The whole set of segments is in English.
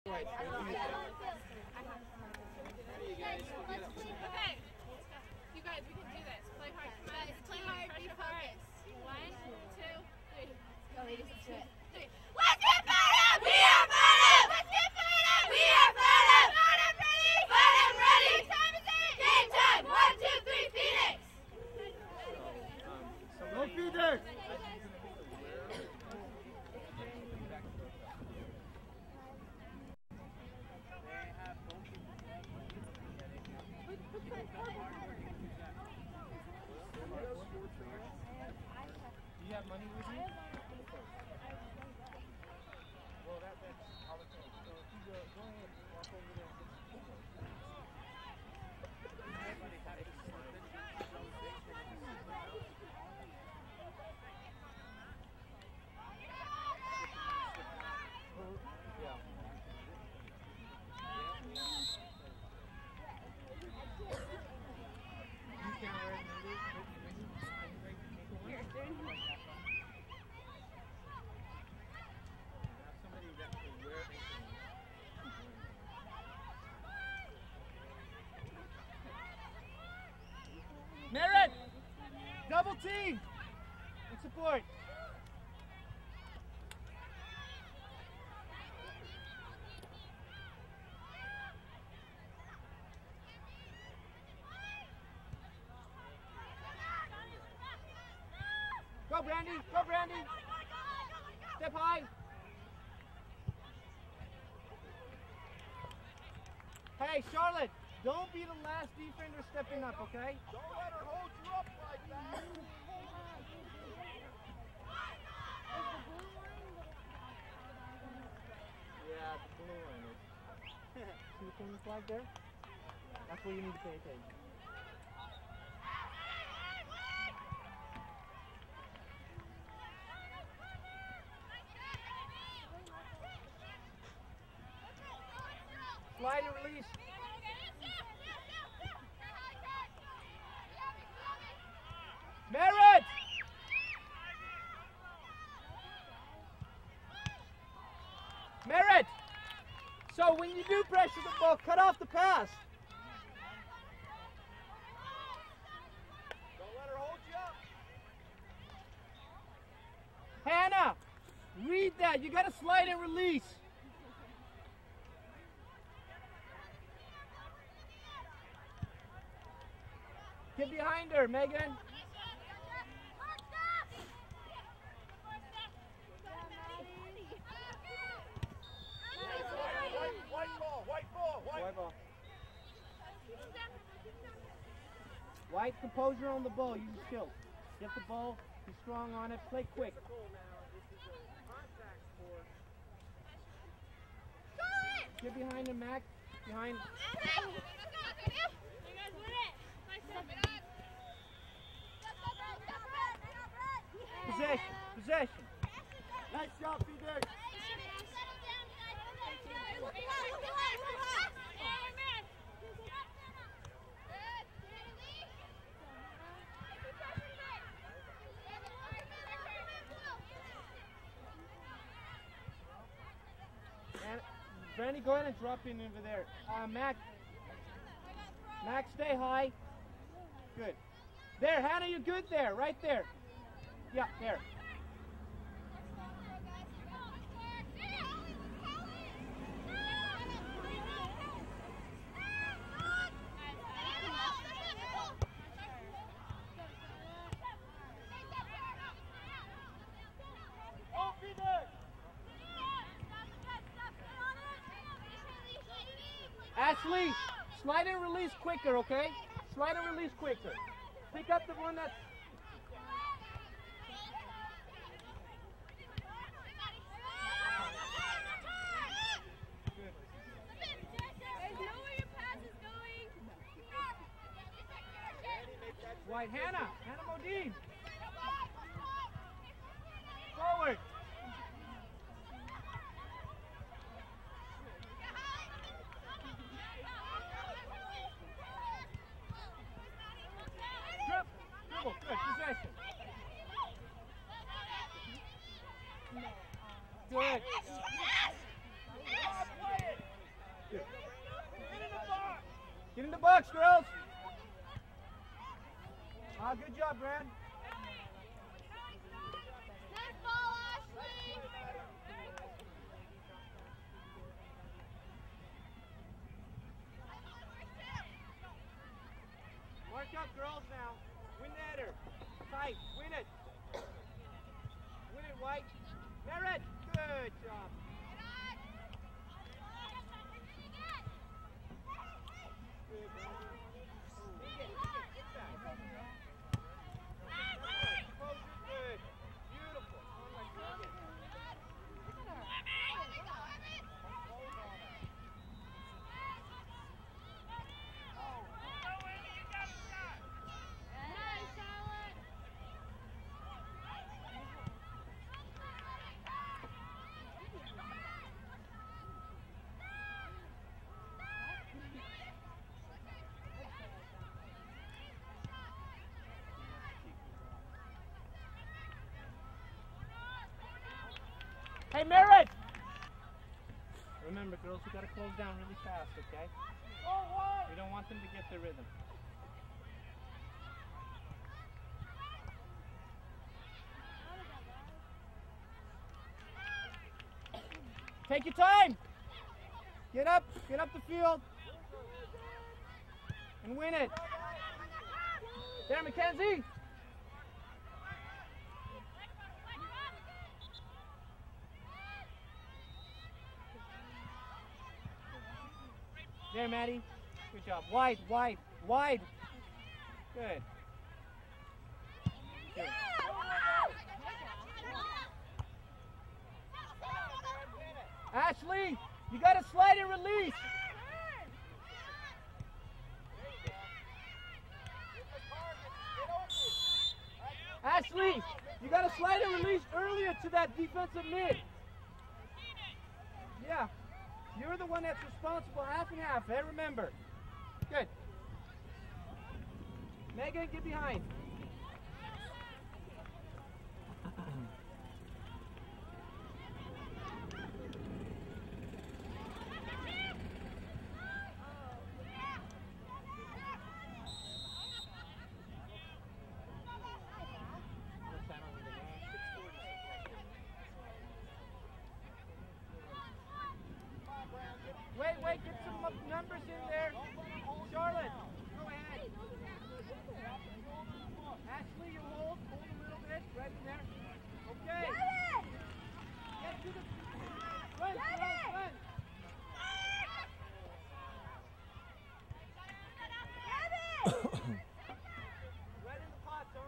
Okay, you guys, we can do this. Play hard. Guys, play hard. Be focused. 1, 2, 3. Go, ladies. Let's do it. 3. Let's get fired up! We are fired up! Let's get fired up! We are fired up! Fired up, ready! Fired up, ready! What time is it? Game time! 1, 2, 3, Phoenix! Go Phoenix! Do you have money with you? Well, that's all the things. So if you go ahead and walk over there and get some food. Everybody has to Merritt! Double team! And support! Go Brandy! Go Brandy! Step high! Hey Charlotte! Don't be the last defender stepping up, okay? Don't let her hold you up like that. Yeah, the blue line is. See the corner flag there? That's where you need to pay attention. Slide and release. Merritt! Merritt! So when you do pressure the ball, cut off the pass. Don't let her hold you up. Hannah, read that. You got to slide and release. Get behind her, Megan. White ball. White, composure on the ball. Use your skills. Get the ball. Be strong on it. Play quick. Get behind him, Mac. Behind. Possession. Nice job, Phoenix. And Brandy, go ahead and drop in over there. Mac, stay high. Good. There, Hannah, you're good there. Right there. Yeah, there. Ashley, slide and release quicker, okay? Slide and release quicker. Pick up the one that's... White, Hannah Modine. Forward. Dribble, good, possession. Good. Get in the box, girls. Good job, Brad. Nice ball, Ashley. Mark up, girls, now. Win the header. Tight. Win it. Win it, White. Merritt. Good job. Hey, Merritt! Remember, girls, you got to close down really fast, okay? We don't want them to get their rhythm. Take your time! Get up the field. And win it. There, Mackenzie! There, Maddie. Good job. Wide, wide, wide. Good. Good. Ashley, you got to slide and release. Ashley, you got to slide and release earlier to that defensive mid. Yeah. You're the one that's responsible, half and half, eh? Remember. Good. Megan, get behind. Wait, get some numbers in there. Charlotte, go ahead. Ashley, you hold a little bit, right in there. Okay. Get to the run, run. Right in the pot, son.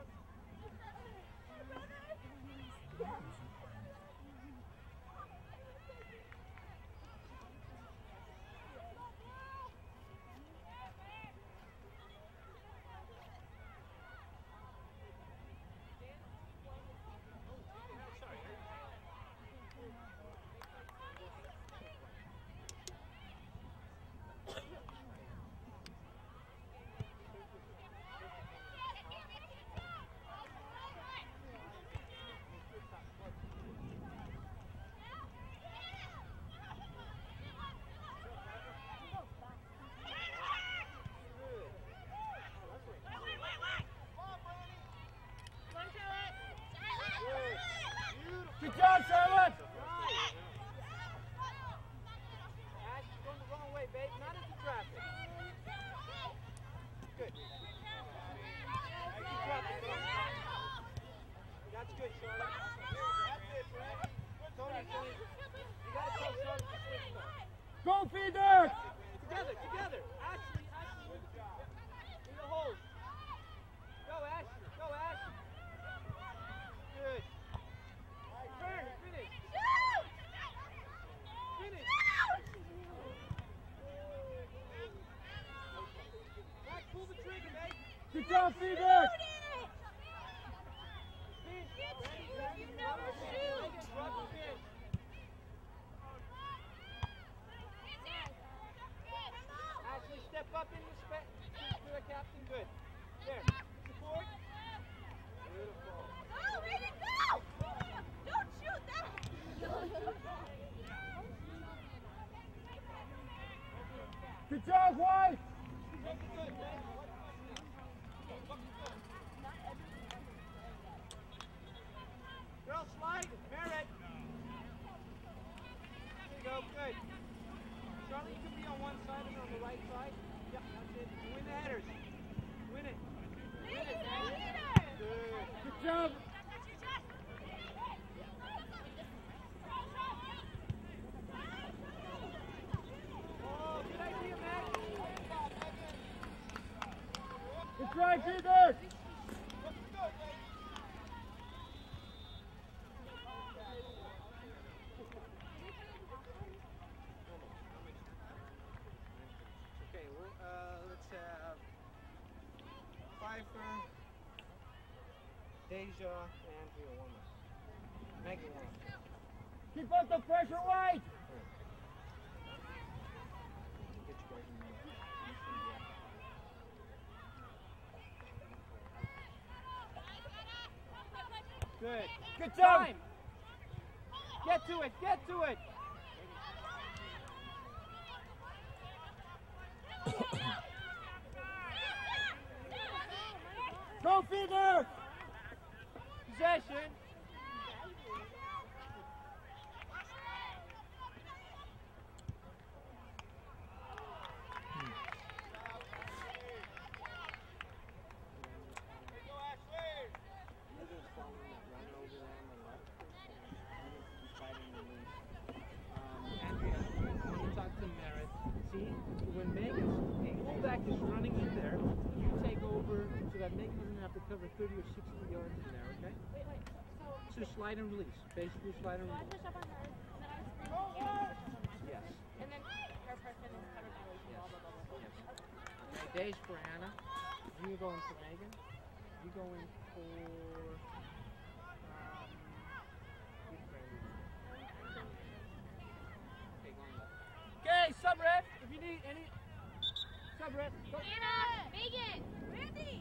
Good job, Charlotte! Ash, you're going the wrong way, babe. Not into traffic. Good. Keep dropping, babe. That's good, Charlotte. That's it, Brad. Tony, you got to tell Charlotte to switch though. Go, Feeder! Together. Ashley. In the hole. Go, Ashley. Good. Turn, finish. Finish. Back, pull the trigger, mate. Good job, Feeder. Ashley, step up in respect to the captain. Good. There. Support. Beautiful. Oh, way to go! Don't shoot that! Good job, White! Girl, slide. Merritt. There you go. Good. Charlie, you can be on one side and on the right side. Yeah, that's it. Win the headers. Win it. Win it. Good. Good job. Oh, good idea, Matt. Good try, Peter. Okay, let's have Pfeiffer, Deja, and Andrea Warner. Megan Warner. Keep up the pressure, White! Good. Good job! Time. Get to it, get to it! Go feeder! Possession. When Megan's fullback is running in there, you take over so that Megan doesn't have to cover 30 or 60 yards in there, okay? Wait. So slide and release. Basically slide and So I release. push up on her, and then I scream. Yes. And then her person is covered by Lacey, blah, blah, blah, blah. Yes. Okay, days for Hannah. You going for Megan. You going for... Okay, sub-ref, if you need any... Sub-ref. Anna! Megan! Randy!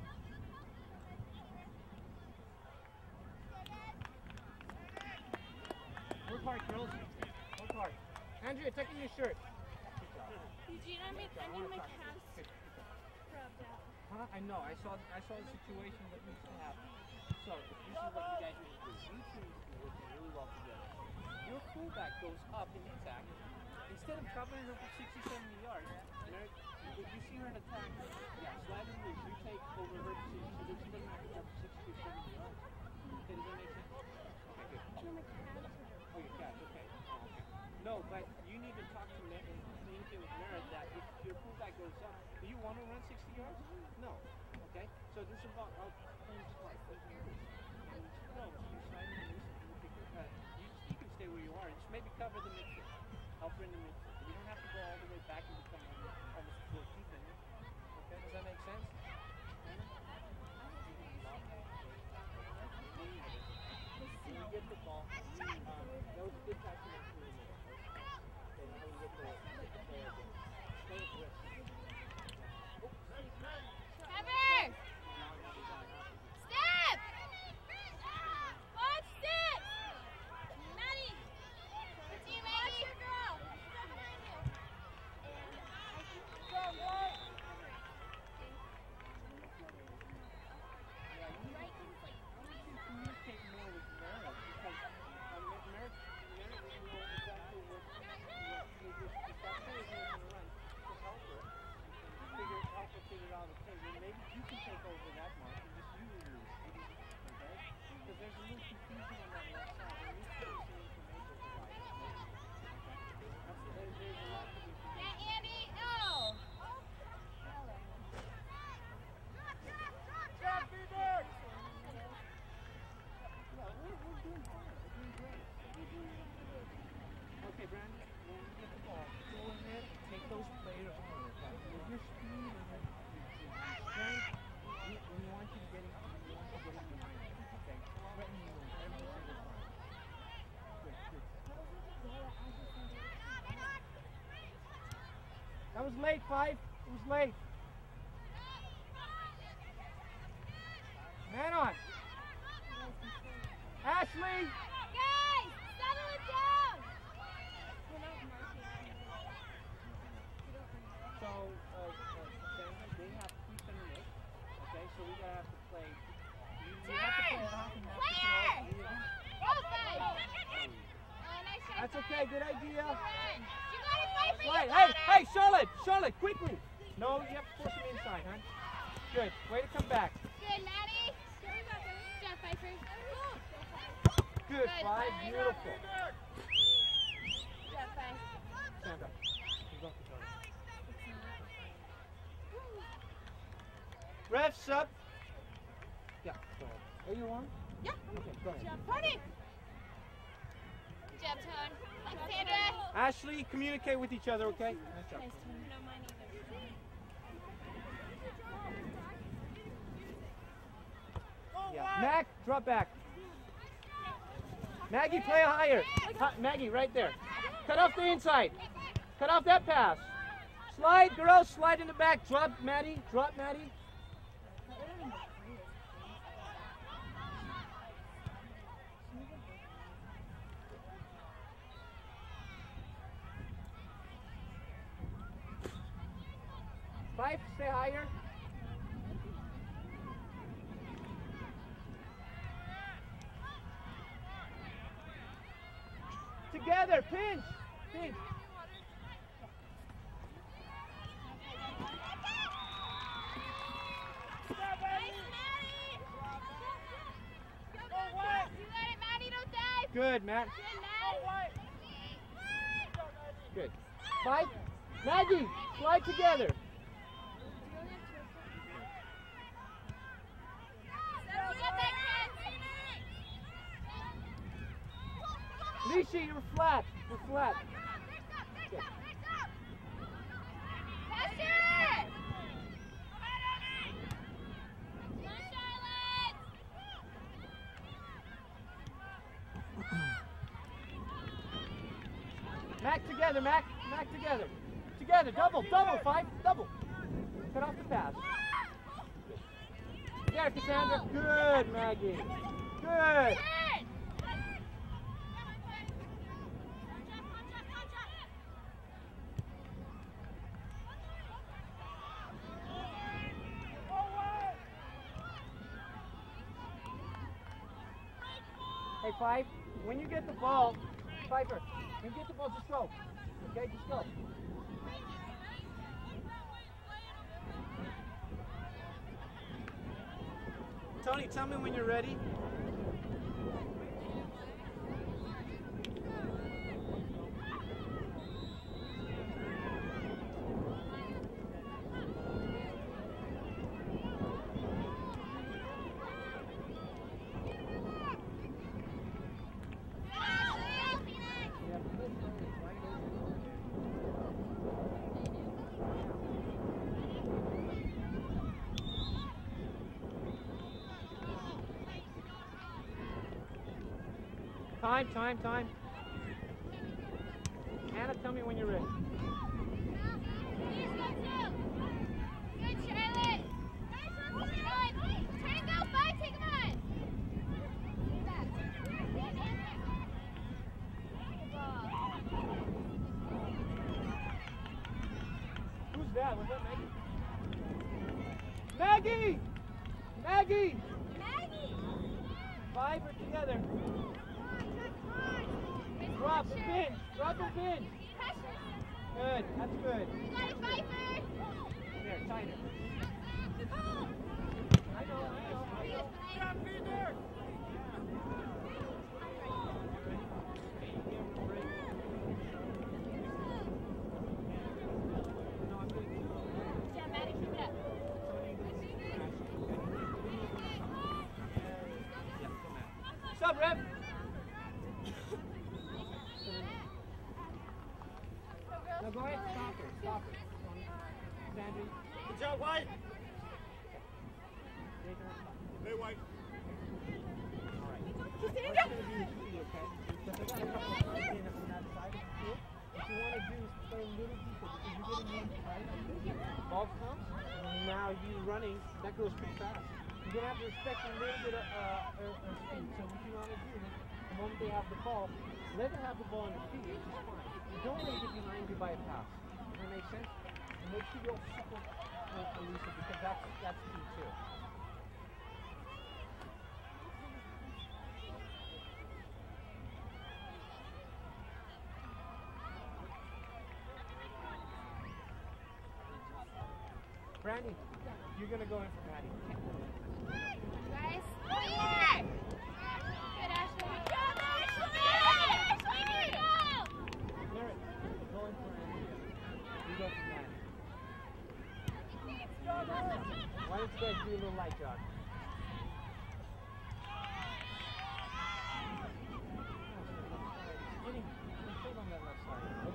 Work hard, girls. Work hard. Andrea, tuck in your shirt. Eugene, I need my calves rubbed out. Huh? I know. I saw the situation that used to happen. So, this is what you guys need to do. You two need to be working really well together. Your fullback goes up in attack. Instead of covering her for 60, 70 yards, if you see her in attack, yeah, slide and release. You take over her position so that she doesn't have to cover 60 or 70 yards. Okay, does that make sense? Okay, good. No, my calves. Oh, your calves, okay. Oh, okay. No, but you need to talk to Merritt and communicate with Merritt that if your fullback goes up, do you want to run 60 yards? No. Okay? So this is about playing smart. No, you slide and release and you pick your cut. You can stay where you are and just maybe cover the midfield. Help her in the midfield. You don't have to go all the way back and become almost full defender. Okay? Does that make sense? When you get the ball, that was a good pass to make sure you made. Okay, now we get the play again. Play it with. Trevor! Step! Watch this! Maddie! Team watch your girl! Go, boy! Communicate more with Merritt because Merritt will know exactly what that player is going to run to help her and figure out, okay, well maybe you can take over that mark and just you release. Okay? Because there's a little confusion on that left side and you can see information provided. Okay? There's a lot to be confused. Yeah, Andy! No! Stop, Peter! We're doing fine. We're doing great. Okay, Brandon, when you get the ball, go ahead, take those players on. With your speed and your strength, we want you getting behind them. Okay? Threaten you every single time. Good. That was late, Five. It was late. Man on. Ashley! Guys! Settle it down! So, Sandra, Hey, Charlotte, quickly. No, you have to push him inside, huh? Good. Way to come back. Good, Maddie. Good job, Pfeiffer. Good, Five. Beautiful. Good job, Pfeiffer. Stand up. Ref, sub. Yeah, go ahead. Are you on? Yeah. Okay, go ahead. Tony. Good job, Tone. Sandra. Ashley, communicate with each other, okay? Nice job. Nice, Tony. No, mine either. Yeah. Mac, drop back. Maggie, play higher. Maggie, right there. Cut off the inside. Cut off that pass. Slide, girls, slide in the back. Drop, Maddie. Drop, Maddie. Five, stay higher. Together, pinch. Pinch. Good, Matt. Good. Five. Maggie, slide together. Lisha, you're flat. You're flat. Good. Mac together, Mac. Mac together. Together. Double. Five. Double. Cut off the pass. Good. There, Cassandra. Good, Maggie. Good. Hey, Five, when you get the ball, Piper, when you get the ball, just go. Okay, just go. Tony, tell me when you're ready. Time. Anna, tell me when you're ready. Good, Charlotte. Turn and go, Five. Take him on. Who's that? Was that Maggie? Maggie! Five are together. Drop and pinch. Good, that's good. You got it, Pfeiffer. There, tighter. I know. Stop, Peter! Yeah, Maddie, keep it up. What's up, Rev? Now go ahead, stop her. Sandy. Good job, White. Hey, White. All right. What's going to do is see, okay? Because I got a couple of guys in on that side of the field. What you want to do is play a little deeper because you're getting in tight. Ball comes, now you running, that goes pretty fast. You're going to have to respect a little bit of speed. So what you want to do is, the moment they have the ball, let them have the ball on their feet, which is fine. You don't want to get behind you by a pass. Does that make sense? And make sure you're super elusive because that's key too. Brandy, you're going to go in for Maddie. Guys, clear! Good, Ashley. Merritt, go in for Andrea. You go for Maddie. Why don't you guys do a little light jog? On that left side.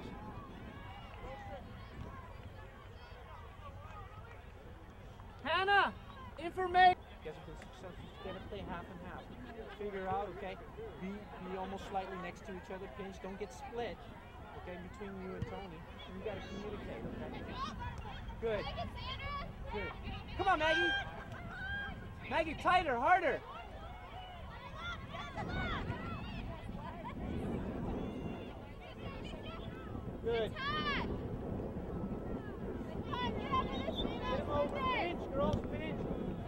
Hannah, information. Guys have been successful. Get to play half and half. Figure out, okay? Be almost slightly next to each other. Pinch. Don't get split. Okay, between you and Tony. And you got to communicate. Okay. Good. Good. Come on, Maggie. Maggie, tighter, harder. Good. Get him over. Pinch, girls, pinch.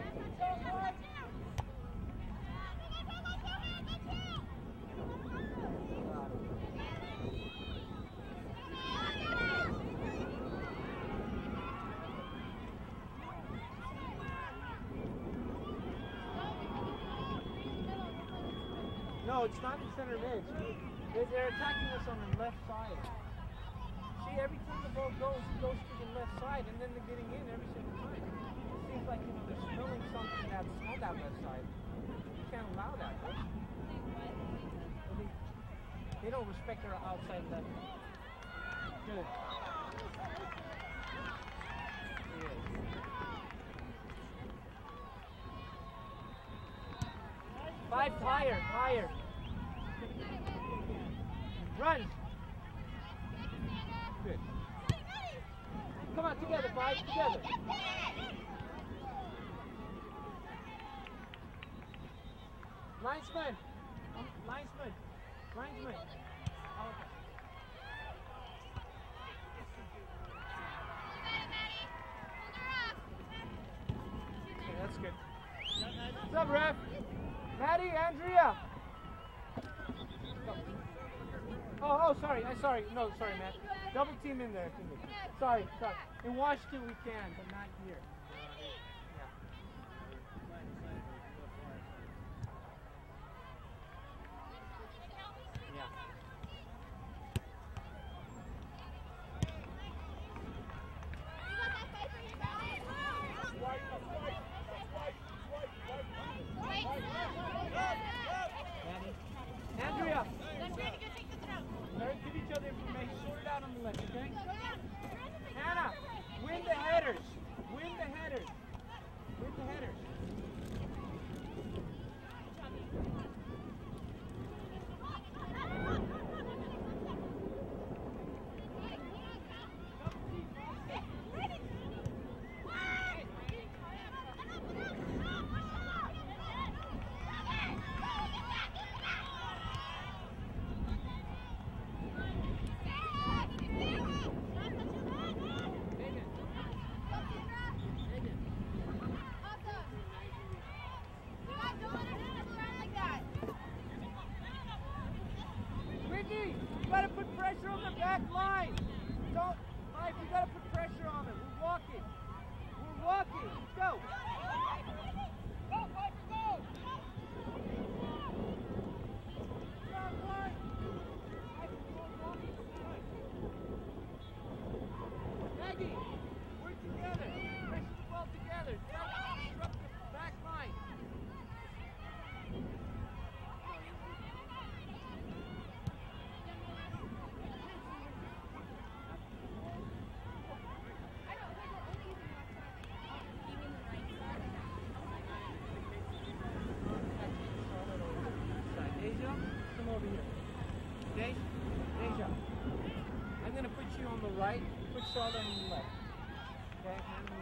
No, it's not in center mid. They're attacking us on the left side. See, every time the ball goes, it goes to the left side, and then they're getting in every single time. It seems like, you know, they're smelling something that's on that left side. You can't allow that, right? They don't respect our outside left. Good. Good. Five, higher, higher. Run. Good. Come on, together, five, together. Linesman. Linesman. Linesman. Okay, that's good. What's up, ref? Maddie, Andrea. Oh, sorry. Sorry. No, sorry, Matt. Double team in there. Sorry. In Washington we can, but not here. Yeah. Andrea. Give each other information. Sort it out on the left, okay? Hannah, win the headers. Win the headers. Win the headers. You gotta put pressure on the back line. Mike, you gotta put pressure on them. We're walking. Let's go. Go, Mike, go. Maggie, work together. Pressure the ball together. Don't disrupt the back line. Come over here. Okay? Deja. I'm going to put you on the right, put Charlotte on the left. Okay?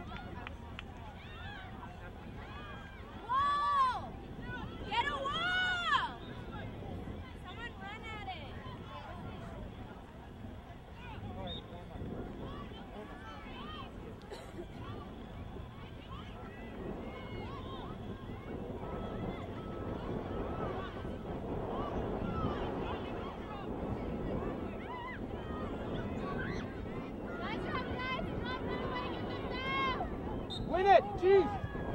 Wall! Get a wall! Someone run at it. All right, Win it! Jeez!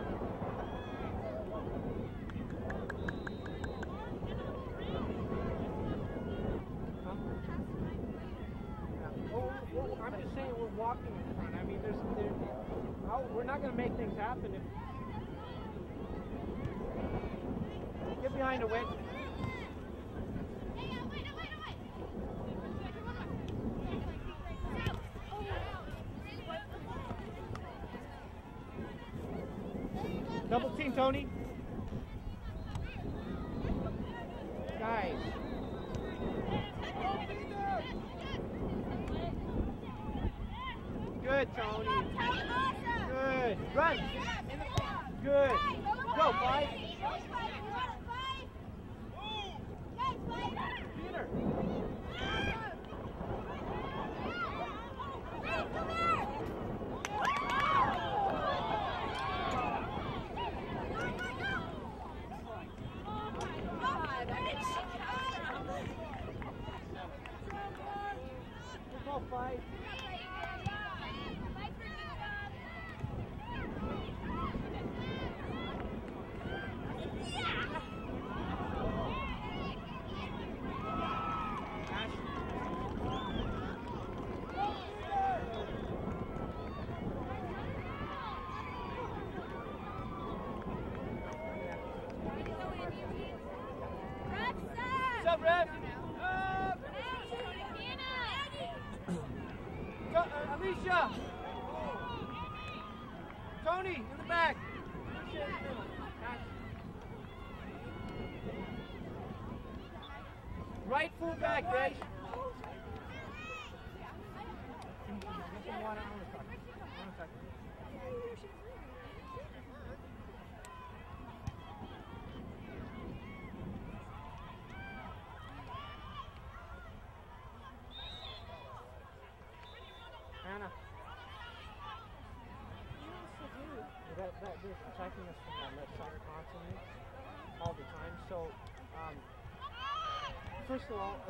I'm just saying we're walking in front. I mean, we're not going to make things happen if... Get behind the win. Double team, Tony. Guys. Good, Tony. Good. Run. Good. Go, Clyde. Peter. Fight. What's up, Ref? Alicia! Tony, in the back! Right full back, Grace. Anna. They're attacking us from that left side constantly, all the time. So, first of all,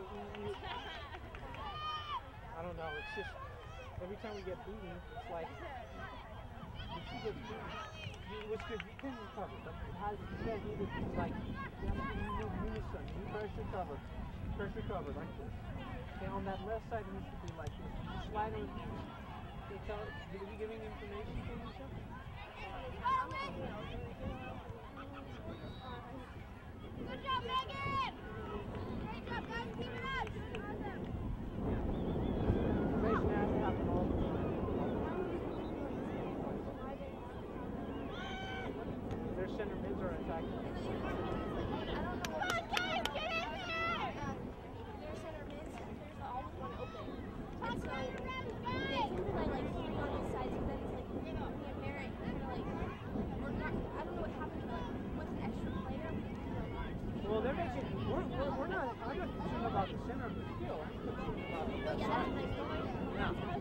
I don't know. It's just every time we get beaten, it's like if she gets beaten, which could be covered. But it has instead needed to be like unison, pressure cover, like this. Okay, on that left side, it needs to be like this. Slide in. Did we giving information to Alicia? Good job, Megan! Great job, guys. Keep it up. Information has to happen all the time. Their center mids are attacking. Come on, guys, get in there! Their center mids, there's always one open. And so, they usually like three on these sides, and then it's like, me and Mary, kind of like, we're not, I don't know what happened, but with an extra player, Well, they're making, we're not, I'm not concerned about the center of the field. I'm concerned about the left side. Yeah.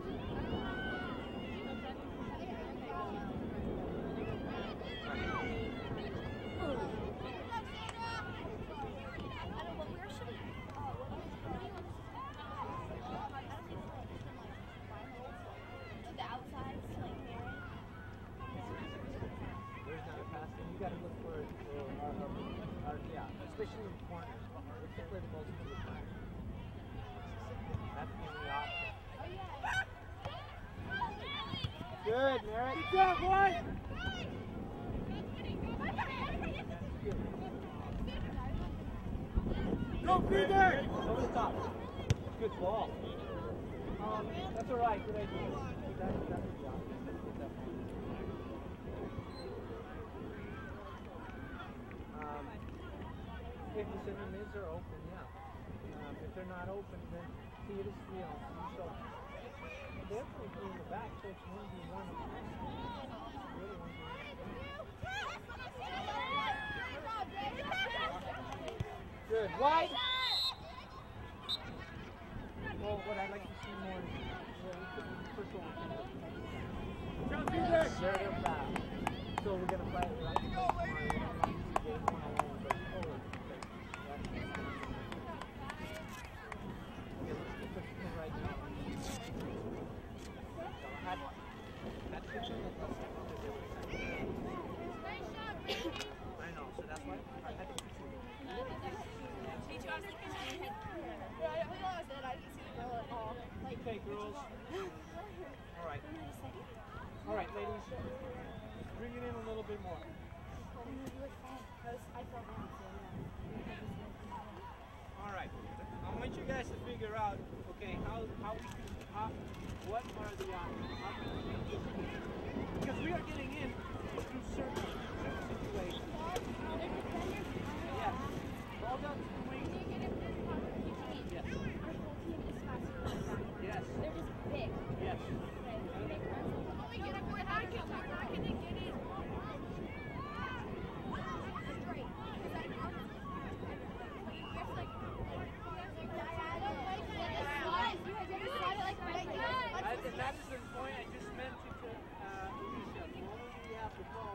Especially in corners, particularly the most of the time. That's the only option. Good, Merritt. Good job, boy! Go, Peter! Over the top. Good ball. That's all right. Good idea. That's the option. If the center mids are open, yeah. If they're not open, then see it is, so they're playing in the back, so it's 1v1. Good. Wide. Well, what I'd like to see more is, first of all, they're fast. So we're going to play it like Okay, girls. All right. All right, ladies. Bring it in a little bit more. All right. I want you guys to figure out, okay, what are the because we are getting in through certain situations. Yes. Ball down to the wing. Yes. Yes. They're just big. Yes. And that is the point I just meant to Alicia. The moment we have the ball,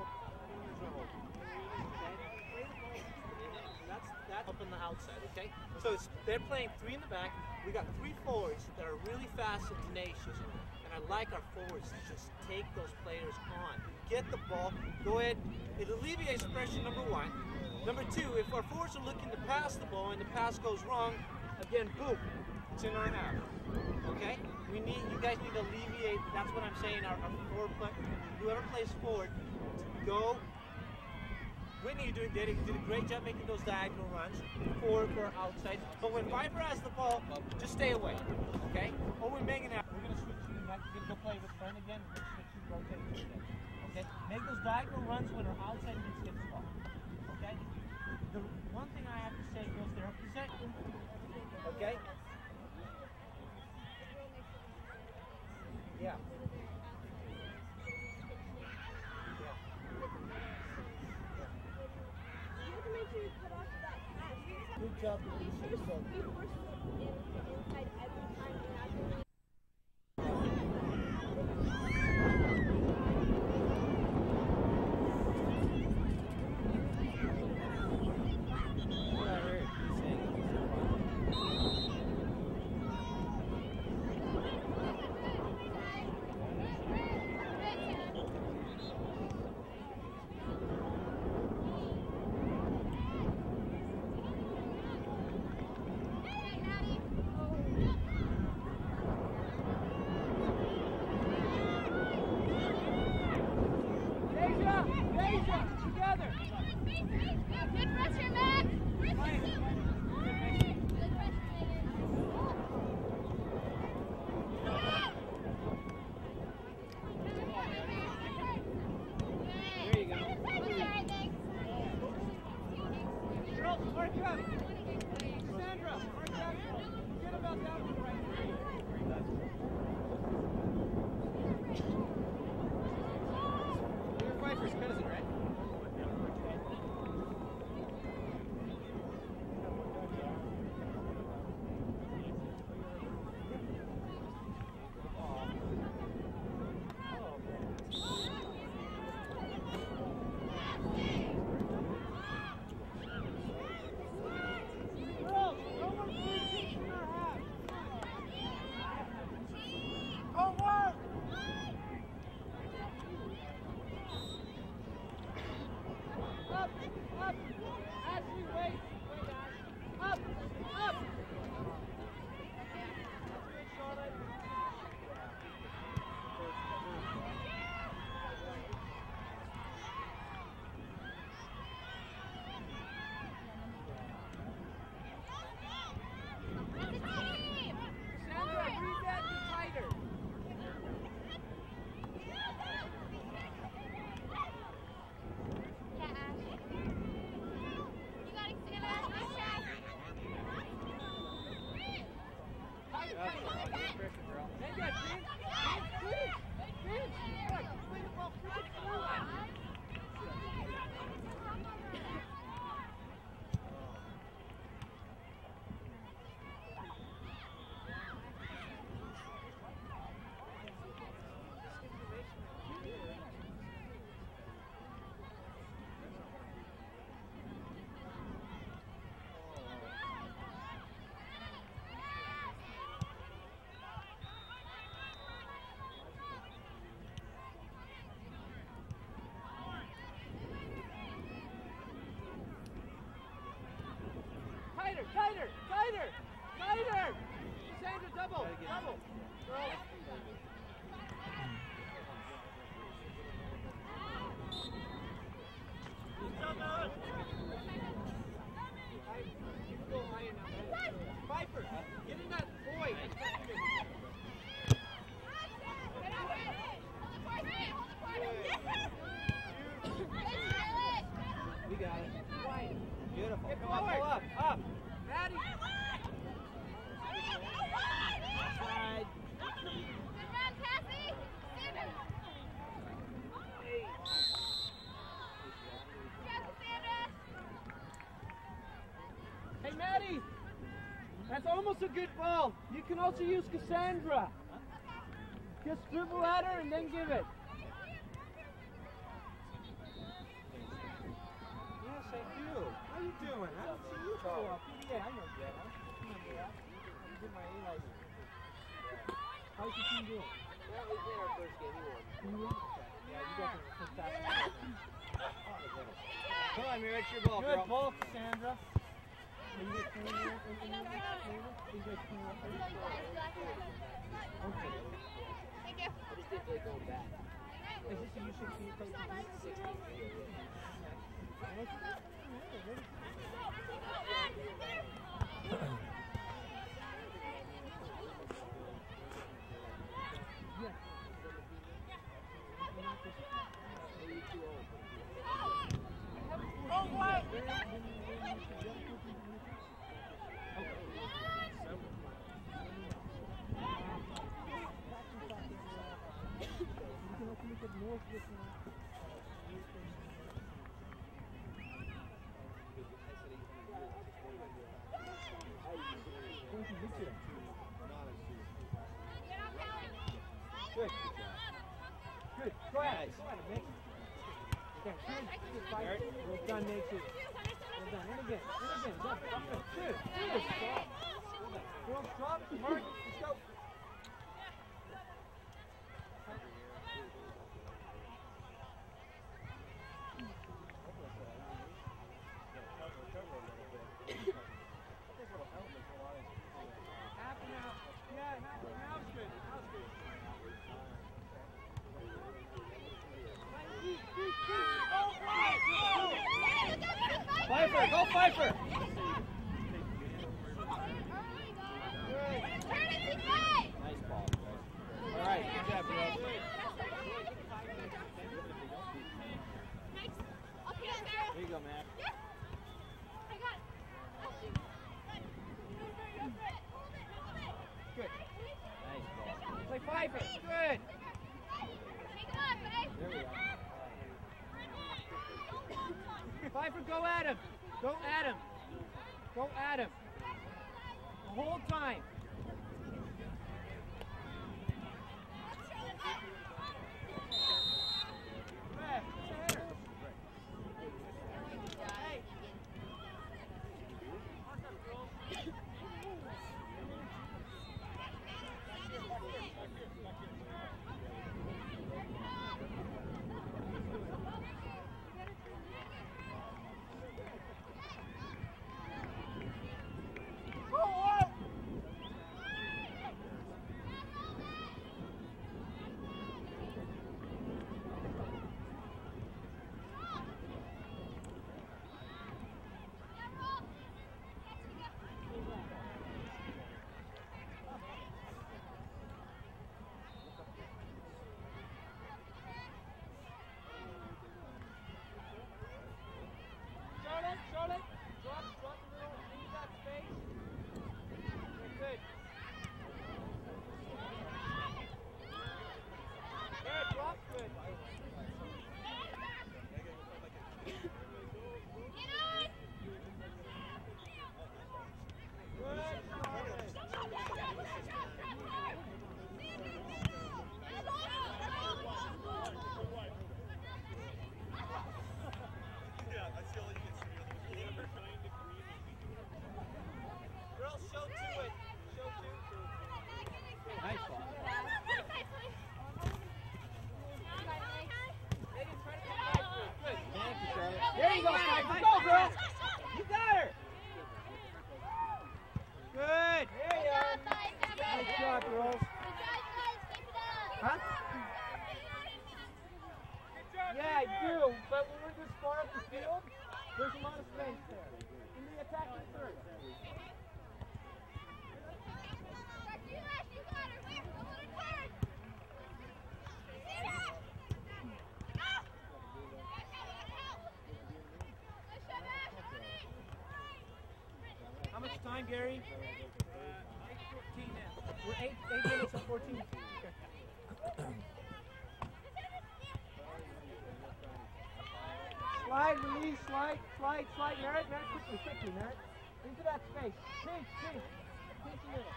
that's up on the outside, okay? So they're playing 3 in the back. We got 3 forwards that are really fast and tenacious. And I like our forwards to just take those players on. Get the ball, go ahead. It alleviates pressure, number 1. Number 2, if our forwards are looking to pass the ball and the pass goes wrong, again, boom, it's in our half. Okay? You guys need to alleviate, that's what I'm saying, our forward play, whoever plays forward, to go. Whitney did a great job making those diagonal runs, forward for outside. But when Viper has the ball, just stay away. Okay? Or when Megan out, we're gonna switch you, Matt, you're gonna go play with Fern again, we're gonna switch you, rotate you again. Okay? Make those diagonal runs when our outside means get the ball. Okay? The one thing I have to say, girls, they're representing. Okay? Yeah. Good job. tighter, tighter, tighter. Cassandra, double, double. Girls. Pfeiffer, get in that void. We got it. Beautiful. Come on, pull up, up. Maddie. Side. Good run, Cassie. Sandra. Hey, Maddie. That's almost a good ball. You can also use Cassandra. Just dribble at her and then give it. Yes, I do. How you doing? I don't see you for a while. Yeah, I know that. I remember that. You did my A license. How's your team doing? Well, we played our first game. We won. You won? Yeah, you got some fast. Come on, Mira, it's your ball, Good girl. ball, Cassandra. Are you guys cleaning up? Are you guys cleaning up? Okay. Thank you. I just didn't feel like going back. Is this a U16 play? Good. Good. Go ahead. Go ahead, Nick. Okay, good. Fire. Well done, Nick. Well done. In again. In again. Go. Good. Good. Girls, drop. Mark. Let's go. Pfeiffer, go Pfeiffer! Nice ball. All right, good job, girls. There you go, Matt. Good. Nice ball. Play Pfeiffer. Good. There we are. Pfeiffer, go at him. Go at him. Go at him. The whole time. There's a lot of space there. In the attacking third. How much time, Gary? 8:14 now. We're 8 minutes and 14. Okay. Slide, release, slide, Merritt, quickly, Merritt. Into that space. Pinch a little.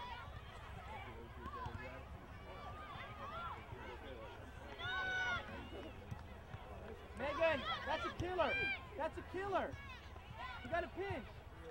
Megan, that's a killer. You got to pinch.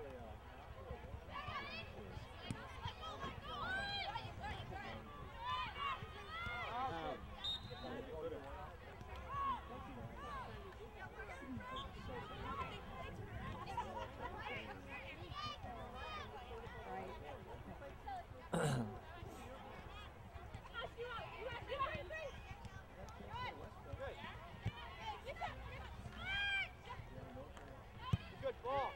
Good ball.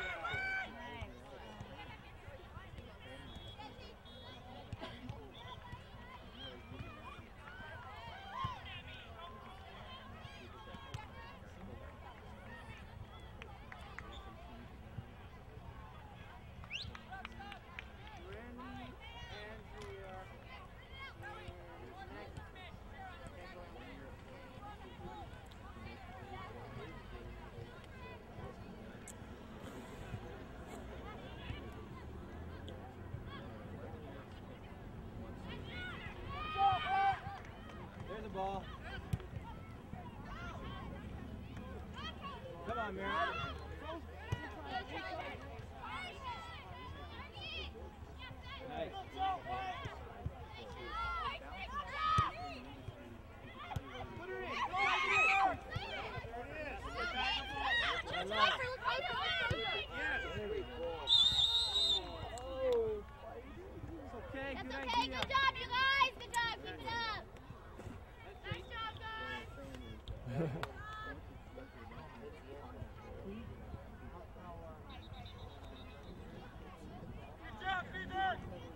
There's the ball. Come on, Mary. Nice. Put her in. Okay, That's good okay. idea. Good job, you guys. Good job. Keep it up. Nice job, guys. Good job, Peter.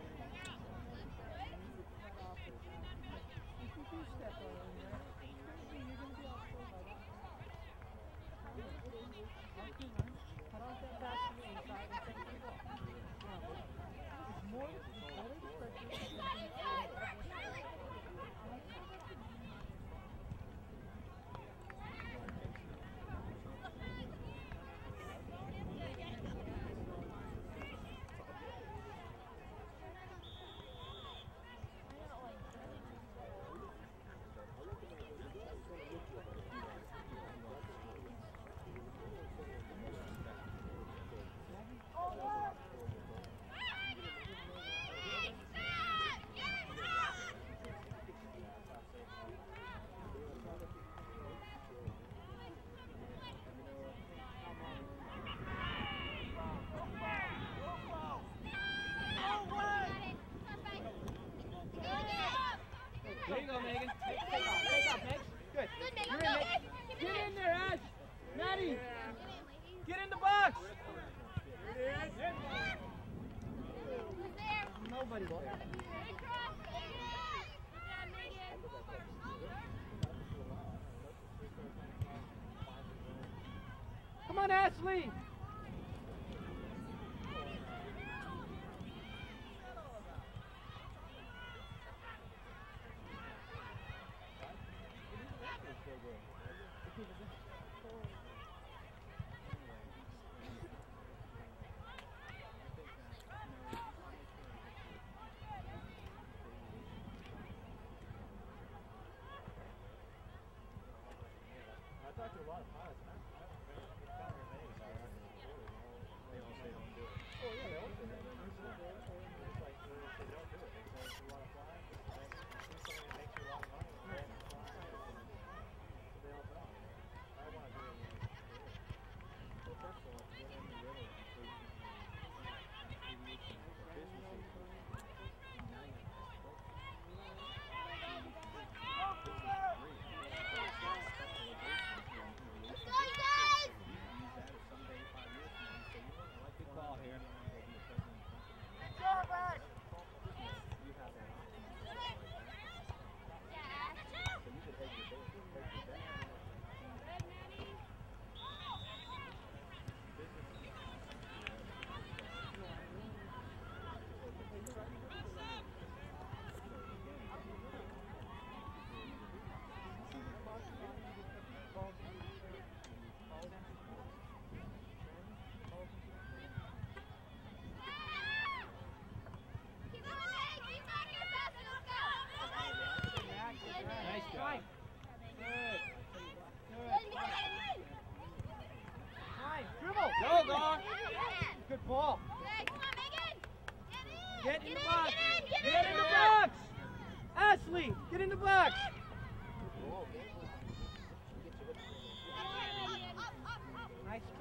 There you go, Megan. Take off, Meg. Good. Good, Megan. You're Go. in, Meg. Get in there, Ash. Maddie. Get in the box. Who's there? Nobody there. Good cross. Good job, Megan. Come on, Ashley. I talked to a lot of pilots, and I don't remember many about it. They all say don't do it. Oh, yeah, they all say that. It's like, they don't do it. They say if you want to fly, see something that makes you a lot of money, go and fly. But they all don't. I want to do it. Well, first of all, to get in the river, so you can aviation efficiency. Let's go,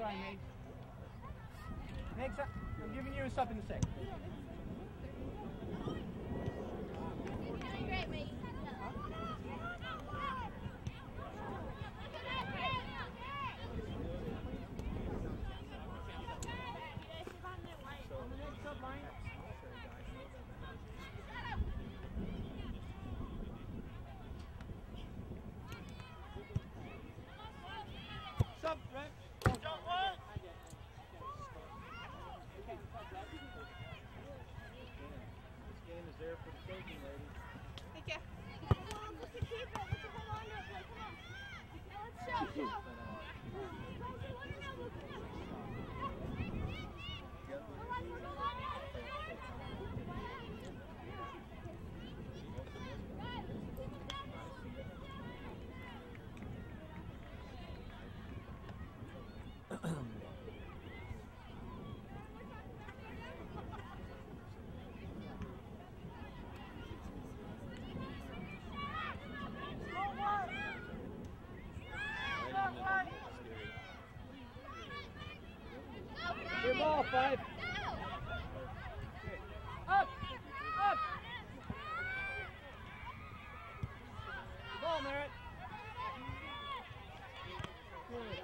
try, Meg. Meg, I'm giving you something to say. Great, mate. Sub, right? This game is there for the taking, ladies. Thank you. Let's keep it. Let's hold on to it. Come on. Now let's show. Good ball, 5. Up! Up! Good ball, Merritt. Good.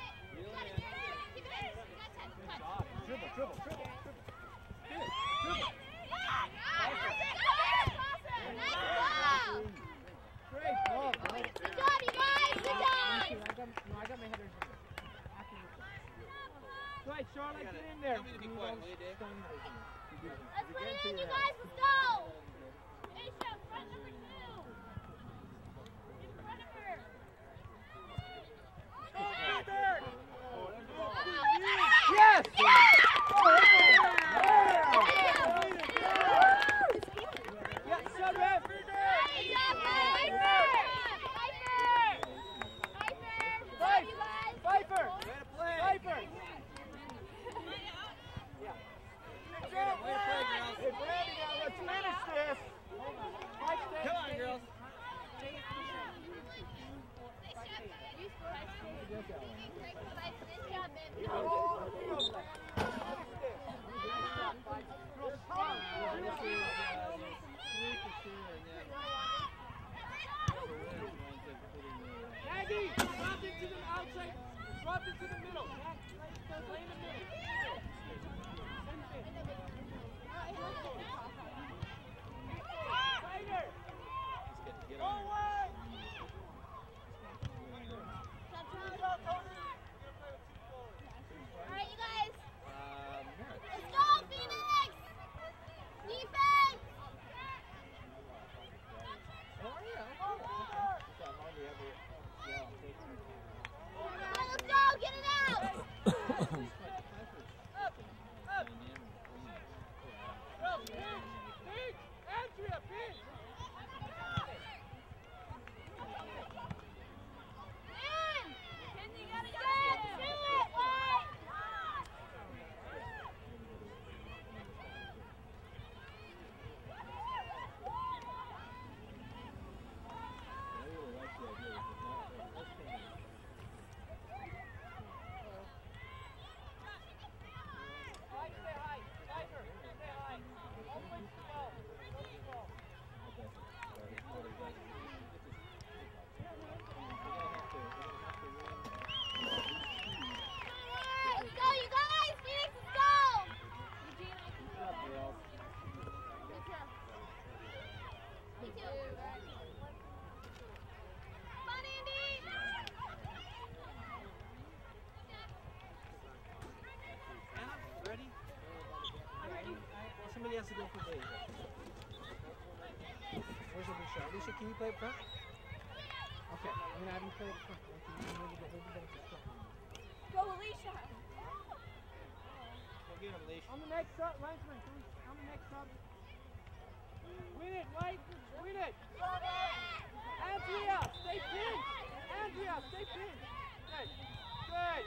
Dribble, dribble, dribble, dribble. Good. Dribble. Great ball, bro. Good job, you guys. Good job. I got my headers. Right, Charlotte, get in there. Tell me to be quiet, will you, Dave? Let's win it, you guys. Let's go. Aisha, front number 2. In front of her. Go, Peter! Yes! Yes, sub, ref. Pfeiffer! Pfeiffer! Hey, Brandy, now let's finish this. Come on, girls. Maggie, drop it to the outside. Drop it to the middle. Play in the middle. Tiger! Go away! Alright, you guys. Let's go, Phoenix! Defense! Alright, let's go! Get it out! Up! Up! Girls, pinch! Pinch! Andrea, pinch! In! Kenzie, you gotta get to it! Why? Let's go, you guys! Phoenix, let's go! Me too. Come on, Andy! Anna, ready? I'm ready. Somebody has to go for Dave. Where's Alicia? Alicia, can you play up front? Okay, I'm gonna have you play up front. Go, Alicia! Go get him, Leash. On the next sub, linesman, on the next sub. Win it, White! Win it! Andrea, stay pinned! Andrea, stay pinned! Good! Good!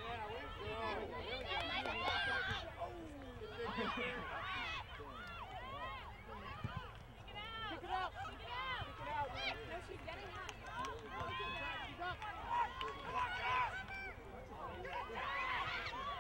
Pick it out! Pick it out! No, she's getting up. She's up!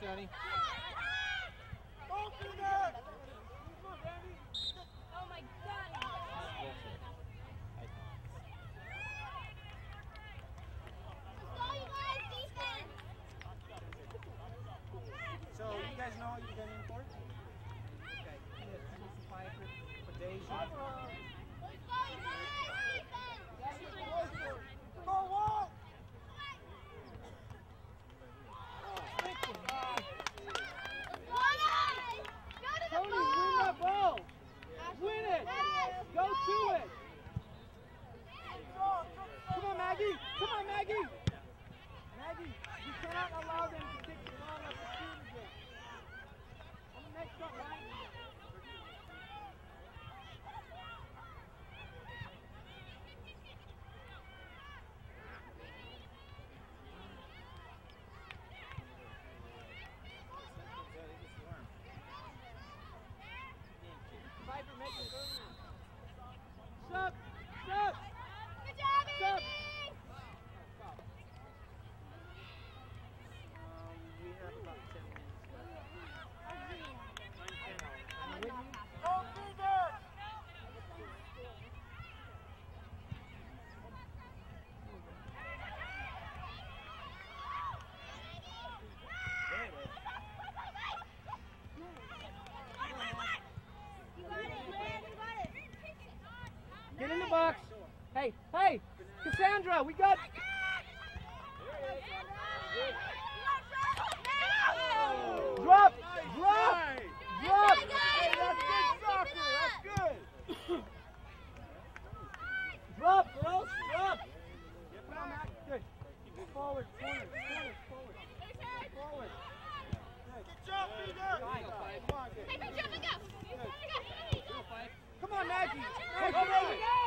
Johnny. Oh my God. So you guys know what you've been in for? Okay. For days. Go Walt! Tony, win that ball! Win it! Go to it! Come on, Maggie! Come on, Maggie! Maggie, you cannot allow them to kick the ball up the field again. On the next one, right? Piper, make it early. Sub! Sub! Good job, Sub! Andy. We have about 10 minutes left. Get in the box. Hey, hey, Cassandra, we got. Drop, drop, drop. Hey, that's good soccer. That's good. Drop, girls, drop. Come on, Matt. Good. Forward, forward, forward, forward. Forward. Good job, Peter. Come on, good. Hey, big jump and go. Come on, Maggie. Hey, go, Maggie, go.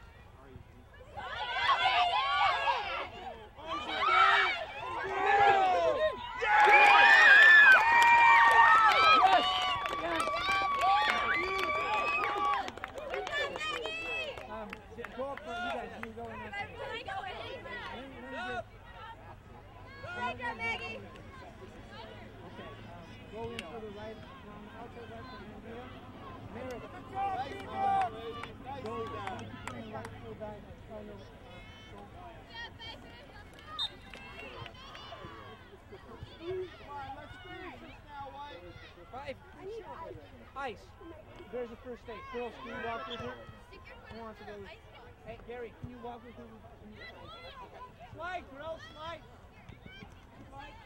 Go up front, you guys. You go in there. Can I go in? Maggie. Okay, go in for the right, outside right for Andrea. Meredith. Go down. Right full back. Come on, let's finish this now, White. 5. Ice. There's a first aid. Girls, can you walk with her? Who wants to go with? Hey, Gary, can you walk with her? Slide, girls, slide. Slide.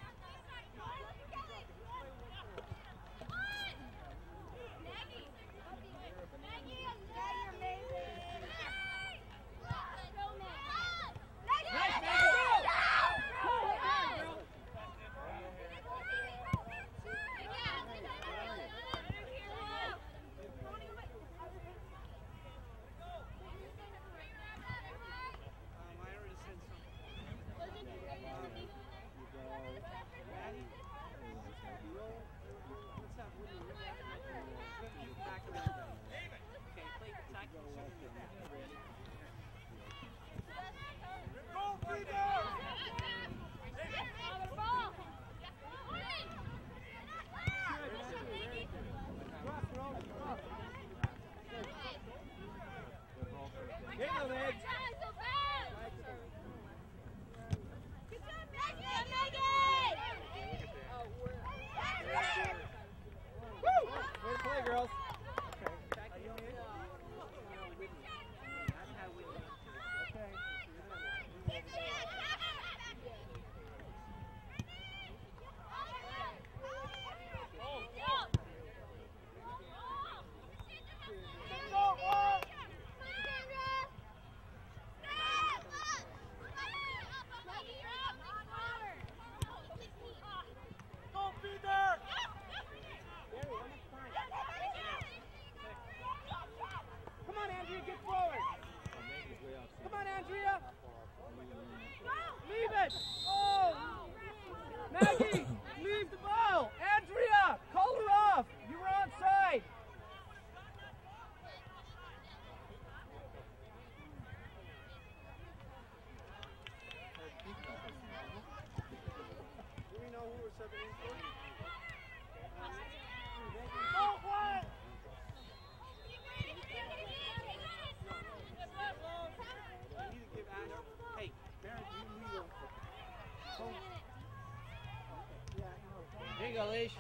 go, Leash.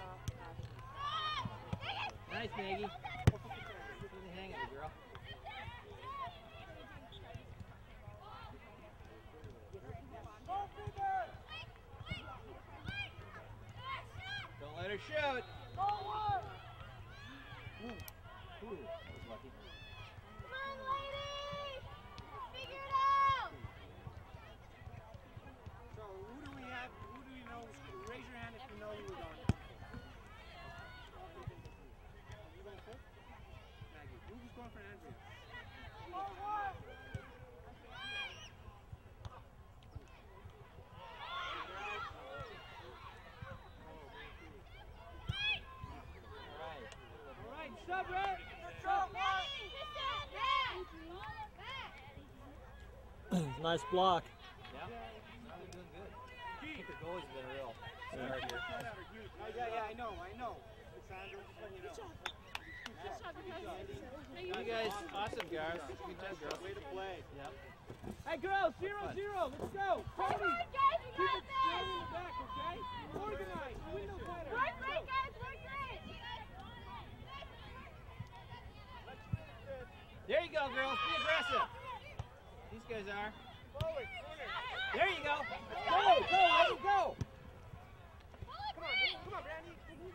Nice, Maggie. Get the hang of it, girl. Don't let her shoot. Ooh, that was lucky. Come on, lady! Figure it out! So who do we have? Who do you know? Raise your hand if you know who we're going. You going first? Maggie. Who's going for Andrea? Stop, Red! Stop! Nice block. Yeah? No, they're doing good. I think the goalie's been a real start here. Yeah, I know. Sandra, just letting you know. You guys, awesome, guys. Good job, girls. Way to play. Yep. Hey, girls, 0-0. Let's go. Come on, guys, you got this! in the back, okay? Organize. We know better. Work great, guys, work great! There you go, girls. Be aggressive. These guys are. Forward, corner. There you go. Go, let it go. Come on, Brandy.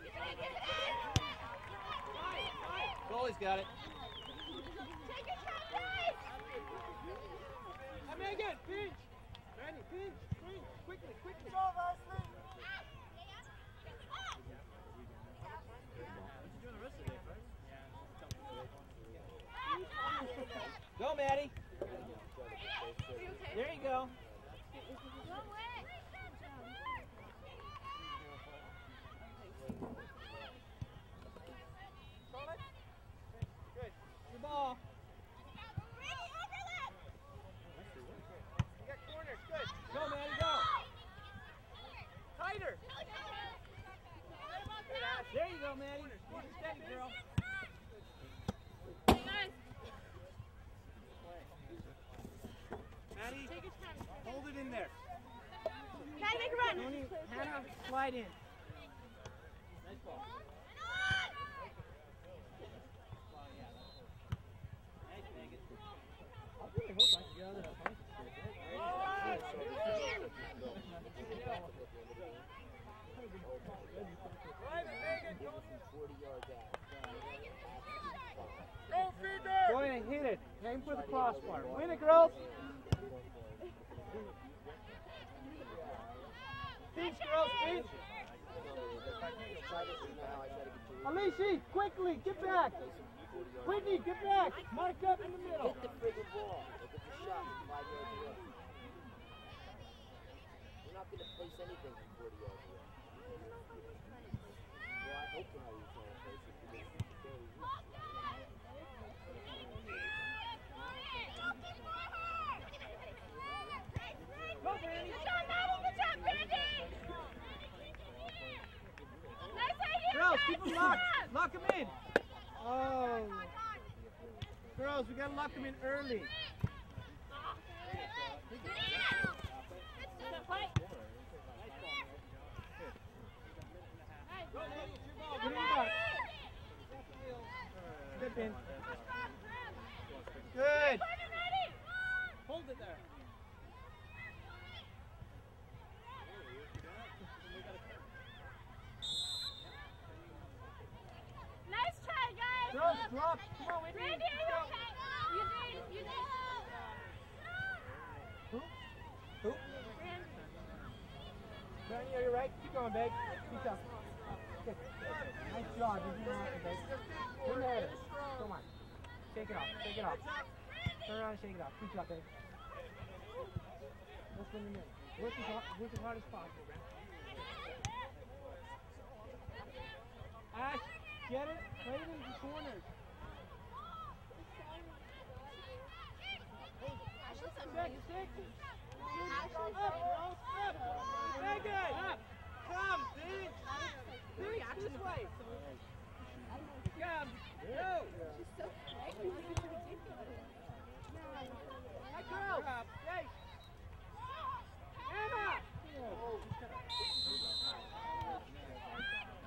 Goalie's got it. Take your shot, guys! Hey, Megan, pinch. Brandy, pinch. Quickly. Go, Maddie. There you go. Good ball. You got corners. Good. Go, Maddie, go. Tighter. There you go, Maddie. Keep it steady, girl. Maddie, hold it in there. Maddie, make a run! Tony, Hannah, slide in. Nice ball. Nice, Megan. I really hope I can get out of that fight. Go ahead, hit it. Aim for the crossbar. Win it, girls. Pinch, girls, pinch. Alicia, quickly, get back. Whitney, get back. Mark up in the middle. Hit the friggin' ball. Look at the shot from 5 yards away. You're not going to place anything from 40 yards away. Well, I hope you're not even trying to place it because it's very easy. Go, Brandy. Good job, Maddie! Good job, Brandy! Nice idea, Girls, guys! keep them locked. Lock them in. Oh. Girls, we got to lock them in early. What do you got? Good, Ben. Good. Hold it there. Nice try, guys! Girls, drop. Come on, Whitney. Randy, are you okay? You did. Who? Brandy, are you right? Keep going, babe. Keep up. Good. Nice job. You're doing awesome, babe. Turn the header. Come on. Shake it off. Shake it off. Turn around and shake it off. Good job, babe. Let's win the minute. Work as hard as possible, Brandy. Ash, get it? Play it into the corners. Six. Up, girls, up. Megan, up. Come, Pinch. Pinch, this way. Come, go. Hey, girls. Hey. Emma.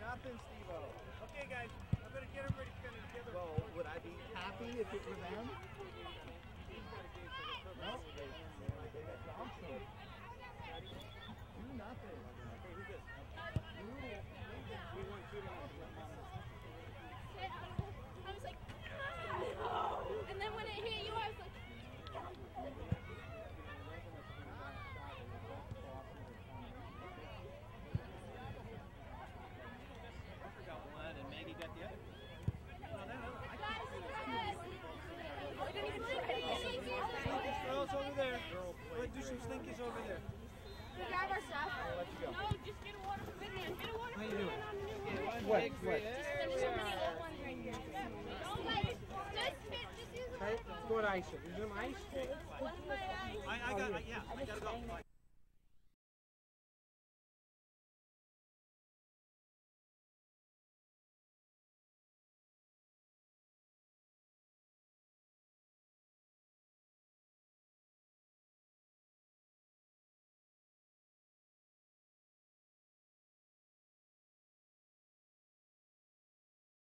Nothing, Steve-O. Okay, guys, I'm going to get everybody together. Well, would I be happy if it were them? No. Do nothing. Okay, who's this? We won 2-0. I was like, no! And then when it hit you, I was like, Got one, and Maggie got the other. Girls over there. Let's do some slinkies over there. grab our stuff. No, just get a water from Vivian. Get a water from Vivian on the new one. What? Just finish some of the old ones right here. Don't let it. Just use them. Go to ice. Use them ice. What's my ice? I gotta go.